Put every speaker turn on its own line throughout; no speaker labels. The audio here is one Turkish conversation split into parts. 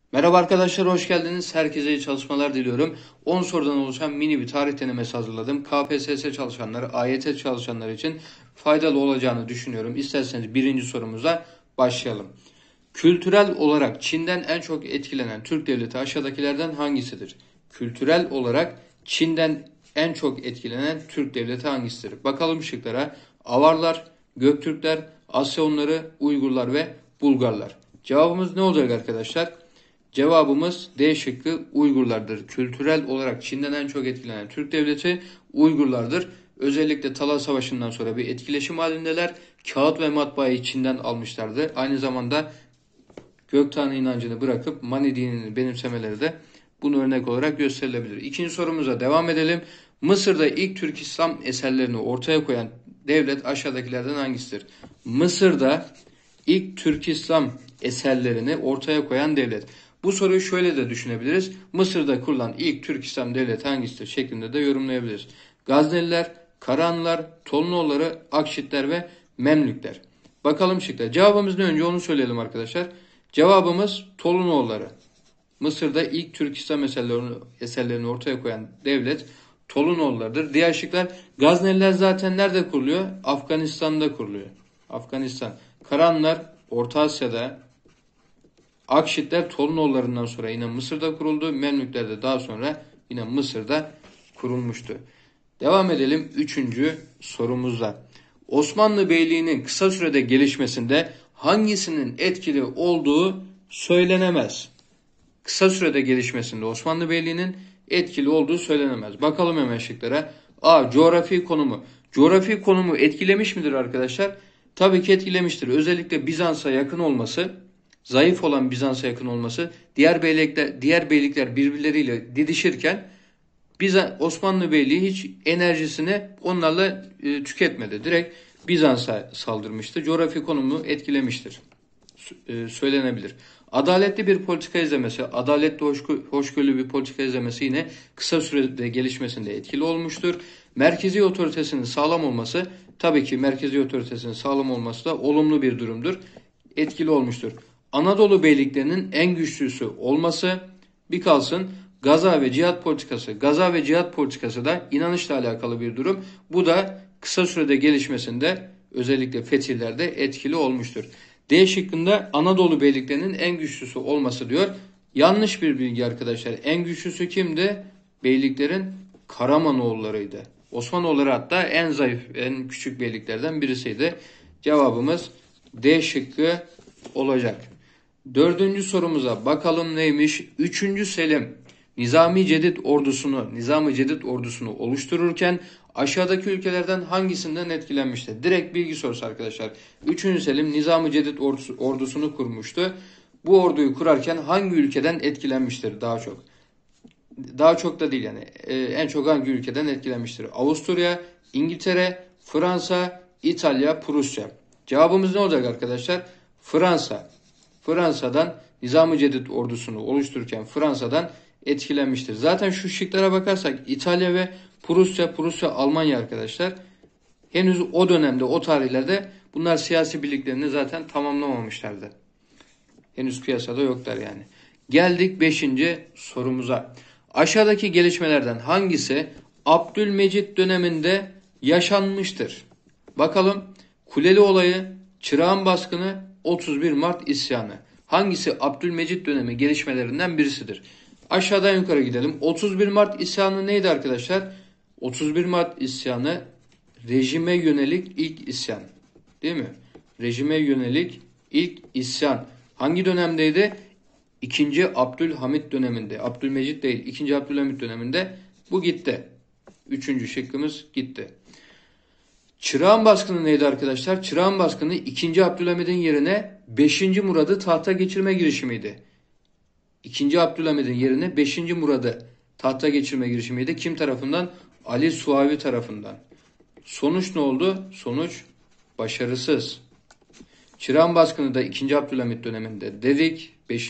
Merhaba arkadaşlar, hoş geldiniz. Herkese iyi çalışmalar diliyorum. 10 sorudan oluşan mini bir tarih denemesi hazırladım. KPSS çalışanları, AYT çalışanları için faydalı olacağını düşünüyorum. İsterseniz birinci sorumuza başlayalım. Kültürel olarak Çin'den en çok etkilenen Türk devleti aşağıdakilerden hangisidir? Kültürel olarak Çin'den en çok etkilenen Türk devleti hangisidir? Bakalım şıklara. Avarlar, Göktürkler, Asyalıları, Uygurlar ve Bulgarlar. Cevabımız ne olacak arkadaşlar? Cevabımız D şıkkı Uygurlardır. Kültürel olarak Çin'den en çok etkilenen Türk devleti Uygurlardır. Özellikle Talas Savaşı'ndan sonra bir etkileşim halindeler. Kağıt ve matbaayı Çin'den almışlardı. Aynı zamanda Göktanrı inancını bırakıp Mani dinini benimsemeleri de bunu örnek olarak gösterilebilir. İkinci sorumuza devam edelim. Mısır'da ilk Türk İslam eserlerini ortaya koyan devlet aşağıdakilerden hangisidir? Mısır'da ilk Türk İslam eserlerini ortaya koyan devlet. Bu soruyu şöyle de düşünebiliriz. Mısır'da kurulan ilk Türk İslam devleti hangisidir şeklinde de yorumlayabiliriz. Gazneliler, Karahanlılar, Tolunoğulları, Akşitler ve Memlükler. Bakalım şıklar. Cevabımız ne, önce onu söyleyelim arkadaşlar. Cevabımız Tolunoğulları. Mısır'da ilk Türk İslam eserlerini ortaya koyan devlet Tolunoğullarıdır. Diğer şıklar, Gazneliler zaten nerede kuruluyor? Afganistan'da kuruluyor. Afganistan. Karahanlılar Orta Asya'da, Akşitler Tolunoğullarından sonra yine Mısır'da kuruldu. Memlükler de daha sonra yine Mısır'da kurulmuştu. Devam edelim 3. sorumuzda. Osmanlı Beyliği'nin kısa sürede gelişmesinde hangisinin etkili olduğu söylenemez. Kısa sürede gelişmesinde Osmanlı Beyliği'nin etkili olduğu söylenemez. Bakalım hemen şıklara. A. Coğrafi konumu. Coğrafi konumu etkilemiş midir arkadaşlar? Tabii ki etkilemiştir. Özellikle Bizans'a yakın olması, zayıf olan Bizans'a yakın olması, diğer beylikler birbirleriyle didişirken Osmanlı Beyliği hiç enerjisini onlarla tüketmedi. Direkt Bizans'a saldırmıştı. Coğrafi konumu etkilemiştir. Söylenebilir. Adaletli bir politika izlemesi, adaletli hoşgörülü bir politika izlemesi yine kısa sürede gelişmesinde etkili olmuştur. Merkezi otoritesinin sağlam olması, tabii ki merkezi otoritesinin sağlam olması da olumlu bir durumdur. Etkili olmuştur. Anadolu beyliklerinin en güçlüsü olması, bir kalsın gaza ve cihat politikası. Gaza ve cihat politikası da inanışla alakalı bir durum. Bu da kısa sürede gelişmesinde özellikle fetihlerde etkili olmuştur. D şıkkında Anadolu beyliklerinin en güçlüsü olması diyor. Yanlış bir bilgi arkadaşlar. En güçlüsü kimdi? Beyliklerin Karamanoğullarıydı. Osmanoğulları hatta en zayıf, en küçük beyliklerden birisiydi. Cevabımız D şıkkı olacak. 4. sorumuza bakalım neymiş? 3. Selim Nizami Cedid ordusunu oluştururken aşağıdaki ülkelerden hangisinden etkilenmiştir? Direkt bilgi sorusu arkadaşlar. 3. Selim Nizami Cedid ordusunu kurmuştu. Bu orduyu kurarken hangi ülkeden etkilenmiştir daha çok? Daha çok da değil yani. En çok hangi ülkeden etkilenmiştir? Avusturya, İngiltere, Fransa, İtalya, Prusya. Cevabımız ne olacak arkadaşlar? Fransa. Fransa'dan Nizam-ı Cedid ordusunu oluştururken Fransa'dan etkilenmiştir. Zaten şu şıklara bakarsak İtalya ve Prusya, Almanya arkadaşlar. Henüz o dönemde, o tarihlerde bunlar siyasi birliklerini zaten tamamlamamışlardı. Henüz piyasada yoklar yani. Geldik 5. sorumuza. Aşağıdaki gelişmelerden hangisi Abdülmecit döneminde yaşanmıştır? Bakalım. Kuleli olayı, Çırağan baskını, 31 Mart isyanı. Hangisi Abdülmecit dönemi gelişmelerinden birisidir? Aşağıdan yukarı gidelim. 31 Mart isyanı neydi arkadaşlar? 31 Mart isyanı rejime yönelik ilk isyan. Değil mi? Rejime yönelik ilk isyan. Hangi dönemdeydi? 2. Abdülhamit döneminde. Abdülmecit değil, 2. Abdülhamit döneminde bu gitti. 3. şıkkımız gitti. Çırağan baskını neydi arkadaşlar? Çırağan baskını 2. Abdülhamid'in yerine 5. Murad'ı tahta geçirme girişimiydi. 2. Abdülhamid'in yerine 5. Murad'ı tahta geçirme girişimiydi. Kim tarafından? Ali Suavi tarafından. Sonuç ne oldu? Sonuç başarısız. Çırağan baskını da 2. Abdülhamid döneminde dedik. 5.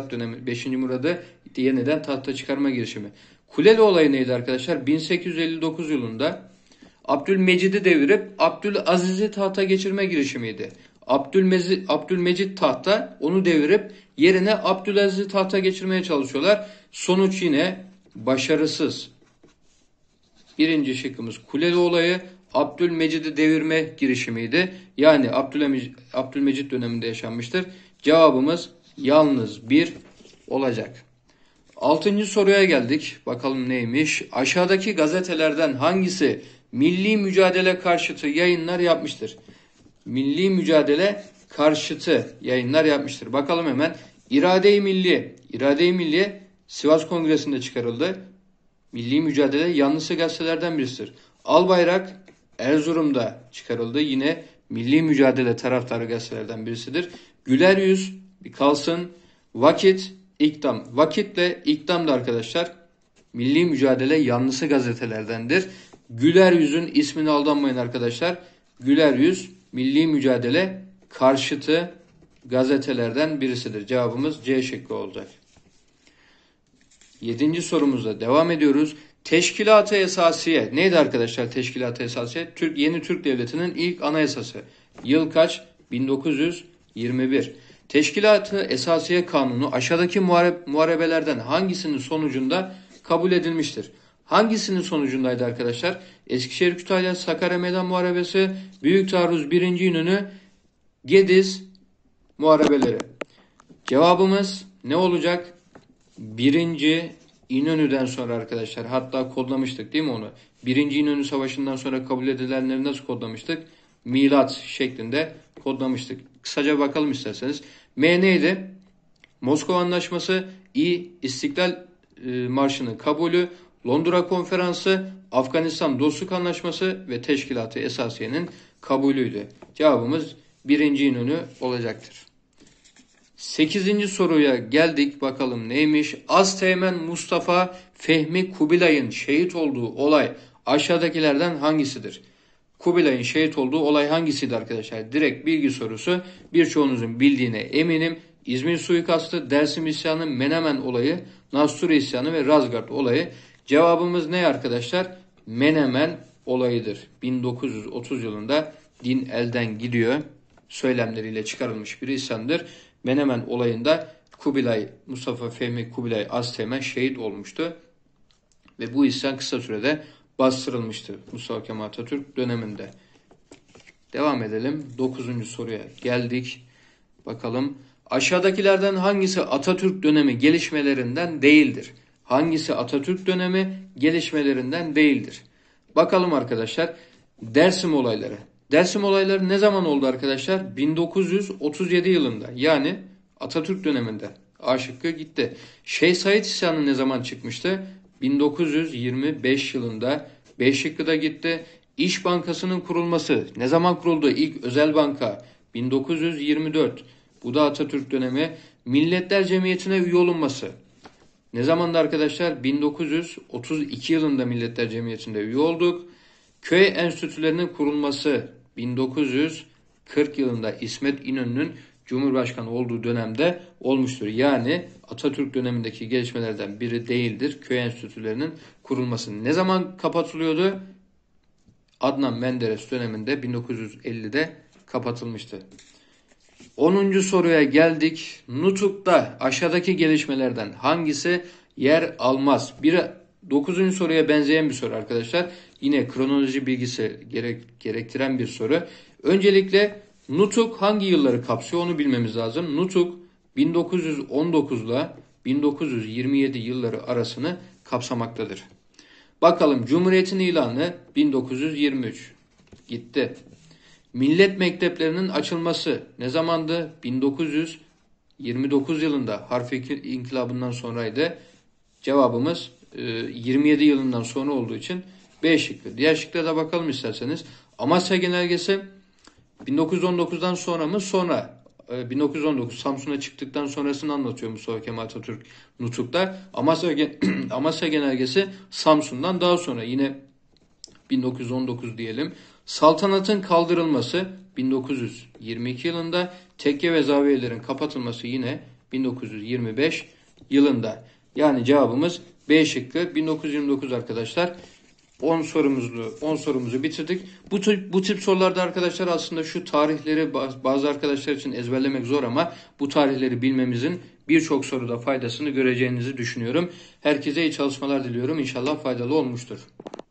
Murad'ı yeniden tahta çıkarma girişimi. Kuleli olayı neydi arkadaşlar? 1859 yılında Abdülmecid'i devirip Abdülaziz'i tahta geçirme girişimiydi. Abdülmecid tahta, onu devirip Yerine Abdülaziz'i tahta geçirmeye çalışıyorlar. Sonuç yine başarısız. Birinci şıkkımız Kuleli olayı Abdülmecid'i devirme girişimiydi. Yani Abdülmecid döneminde yaşanmıştır. Cevabımız yalnız 1 olacak. 6. soruya geldik. Bakalım neymiş? Aşağıdaki gazetelerden hangisi milli mücadele karşıtı yayınlar yapmıştır? Milli mücadele karşıtı yayınlar yapmıştır. Bakalım hemen. İrade-i Milli. İrade-i Milli Sivas Kongresi'nde çıkarıldı. Milli mücadele yanlısı gazetelerden birisidir. Albayrak Erzurum'da çıkarıldı. Yine milli mücadele taraftarı gazetelerden birisidir. Güler Yüz bir kalsın. Vakit, İktam. Vakitle İktam da arkadaşlar milli mücadele yanlısı gazetelerdendir. Güler Yüz'ün ismine aldanmayın arkadaşlar. Güler Yüz milli mücadele karşıtı gazetelerden birisidir. Cevabımız C şıkkı olacak. 7. sorumuzda devam ediyoruz. Teşkilat-ı Esasiye. Neydi arkadaşlar Teşkilat-ı Esasiye? Yeni Türk Devleti'nin ilk anayasası. Yıl kaç? 1921. Teşkilat-ı Esasiye Kanunu aşağıdaki muharebelerden hangisinin sonucunda kabul edilmiştir? Hangisinin sonucundaydı arkadaşlar? Eskişehir Kütahya Sakarya Meydan Muharebesi, Büyük Taarruz 1. İnönü, Gediz muharebeleri. Cevabımız ne olacak? 1. İnönü'den sonra arkadaşlar, hatta kodlamıştık değil mi onu? 1. İnönü Savaşı'ndan sonra kabul edilenleri nasıl kodlamıştık? Milat şeklinde kodlamıştık. Kısaca bakalım isterseniz. M neydi? Moskova Anlaşması, İ İstiklal Marşı'nın kabulü, Londra Konferansı, Afganistan Dostluk Anlaşması ve Teşkilat-ı Esasiye'nin kabulüydü. Cevabımız 1. İnönü olacaktır. 8. soruya geldik. Bakalım neymiş? Azteğmen Mustafa Fehmi Kubilay'ın şehit olduğu olay aşağıdakilerden hangisidir? Kubilay'ın şehit olduğu olay hangisiydi arkadaşlar? Direkt bilgi sorusu. Birçoğunuzun bildiğine eminim. İzmir suikastı, Dersim isyanı, Menemen olayı, Nasturi isyanı ve Razgard olayı. Cevabımız ne arkadaşlar? Menemen olayıdır. 1930 yılında din elden gidiyor söylemleriyle çıkarılmış bir isyandır. Menemen olayında Kubilay, Mustafa Fehmi Kubilay Azteğmen şehit olmuştu. Ve bu isyan kısa sürede bastırılmıştı Mustafa Kemal Atatürk döneminde. Devam edelim. 9. soruya geldik. Bakalım. Aşağıdakilerden hangisi Atatürk dönemi gelişmelerinden değildir? Hangisi Atatürk dönemi gelişmelerinden değildir? Bakalım arkadaşlar. Dersim olayları. Dersim olayları ne zaman oldu arkadaşlar? 1937 yılında. Yani Atatürk döneminde. A şıkkı gitti. Şeyh Said isyanı ne zaman çıkmıştı? 1925 yılında. B şıkkı da gitti. İş Bankası'nın kurulması ne zaman kuruldu? İlk özel banka 1924. Bu da Atatürk dönemi. Milletler Cemiyeti'ne üye olunması. Ne zamandı arkadaşlar? 1932 yılında Milletler Cemiyeti'nde üye olduk. Köy enstitülerinin kurulması 1940 yılında İsmet İnönü'nün Cumhurbaşkanı olduğu dönemde olmuştur. Yani Atatürk dönemindeki gelişmelerden biri değildir. Köy enstitülerinin kurulması ne zaman kapatılıyordu? Adnan Menderes döneminde 1950'de kapatılmıştı. 10. soruya geldik. Nutuk'ta aşağıdaki gelişmelerden hangisi yer almaz? 9. soruya benzeyen bir soru arkadaşlar. Yine kronoloji bilgisi gerektiren bir soru. Öncelikle Nutuk hangi yılları kapsıyor onu bilmemiz lazım. Nutuk 1919 ile 1927 yılları arasını kapsamaktadır. Bakalım Cumhuriyet'in ilanı 1923. Gitti. Millet mekteplerinin açılması ne zamandı? 1929 yılında harf inkılabından sonraydı. Cevabımız 27 yılından sonra olduğu için B şıkkı. Diğer şıklara da bakalım isterseniz. Amasya Genelgesi 1919'dan sonra mı? Sonra. 1919 Samsun'a çıktıktan sonrasını anlatıyor Mustafa Kemal Atatürk Nutuk'ta. Amasya Genelgesi Samsun'dan daha sonra yine 1919 diyelim. Saltanatın kaldırılması 1922 yılında, tekke ve zaviyelerin kapatılması yine 1925 yılında. Yani cevabımız B şıkkı 1929 arkadaşlar. 10 sorumuzu bitirdik. Bu tip sorularda arkadaşlar aslında şu tarihleri bazı arkadaşlar için ezberlemek zor ama bu tarihleri bilmemizin birçok soruda faydasını göreceğinizi düşünüyorum. Herkese iyi çalışmalar diliyorum. İnşallah faydalı olmuştur.